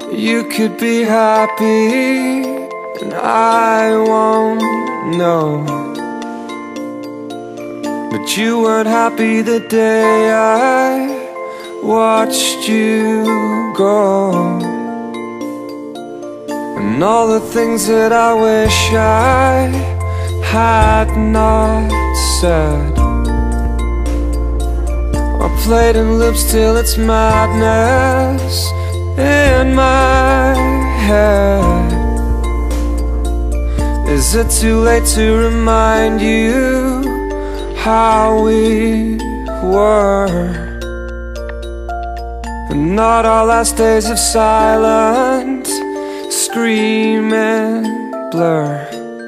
You could be happy and I won't know, but you weren't happy the day I watched you go. And all the things that I wish I had not said are played in loops till it's madness in my head. Is it too late to remind you how we were? And not our last days of silent scream and blur.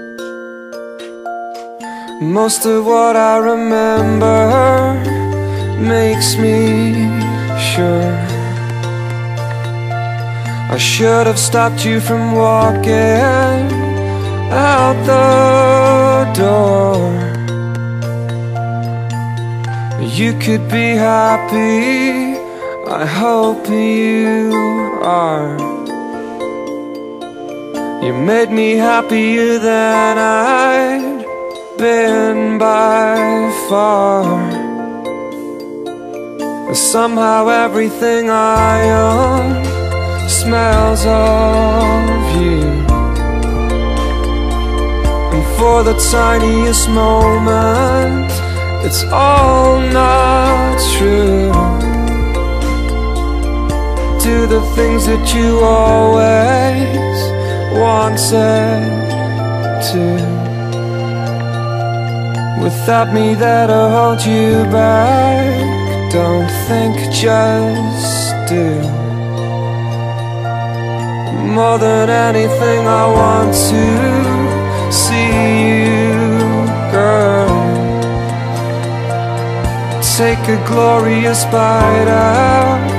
Most of what I remember makes me sure I should have stopped you from walking out the door. You could be happy, I hope you are. You made me happier than I'd been by far. Somehow everything I own smells of you. And for the tiniest moment, it's all not true. Do the things that you always wanted to. Without me there to hold you back, don't think, just do. More than anything I want to see you, girl. Take a glorious bite out